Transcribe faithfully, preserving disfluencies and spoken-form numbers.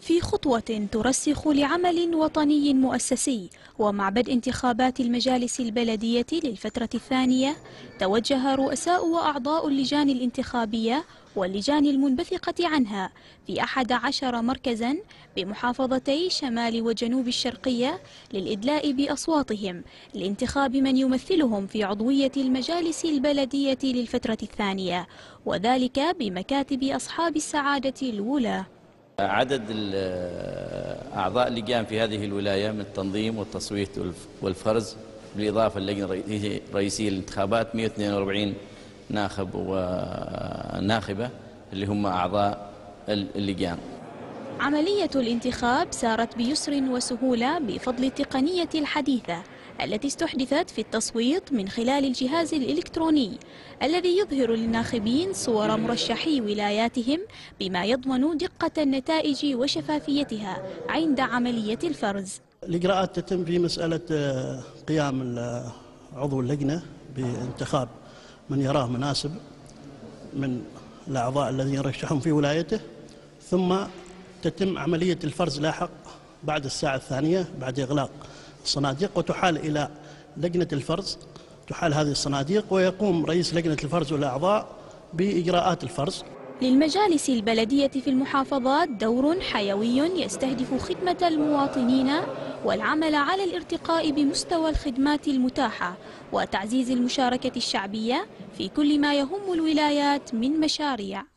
في خطوة ترسخ لعمل وطني مؤسسي، ومع بدء انتخابات المجالس البلدية للفترة الثانية، توجه رؤساء وأعضاء اللجان الانتخابية واللجان المنبثقة عنها في أحد عشر مركزا بمحافظتي شمال وجنوب الشرقية للإدلاء بأصواتهم لانتخاب من يمثلهم في عضوية المجالس البلدية للفترة الثانية، وذلك بمكاتب أصحاب السعادة الأولى. عدد أعضاء اللجان في هذه الولاية من التنظيم والتصويت والفرز بالإضافة للجنة الرئيسية للانتخابات مئة واثنين وأربعين ناخب وناخبة اللي هم أعضاء اللجان. عملية الانتخاب سارت بيسر وسهولة بفضل التقنية الحديثة التي استحدثت في التصويت من خلال الجهاز الإلكتروني الذي يظهر للناخبين صور مرشحي ولاياتهم بما يضمن دقة النتائج وشفافيتها عند عملية الفرز. الإجراءات تتم في مسألة قيام عضو اللجنة بانتخاب من يراه مناسب من الأعضاء الذين يرشحون في ولايته، ثم تتم عملية الفرز لاحق بعد الساعة الثانية بعد إغلاق الصناديق، وتحال إلى لجنة الفرز، تحال هذه الصناديق ويقوم رئيس لجنة الفرز والأعضاء بإجراءات الفرز. للمجالس البلدية في المحافظات دور حيوي يستهدف خدمة المواطنين والعمل على الارتقاء بمستوى الخدمات المتاحة وتعزيز المشاركة الشعبية في كل ما يهم الولايات من مشاريع.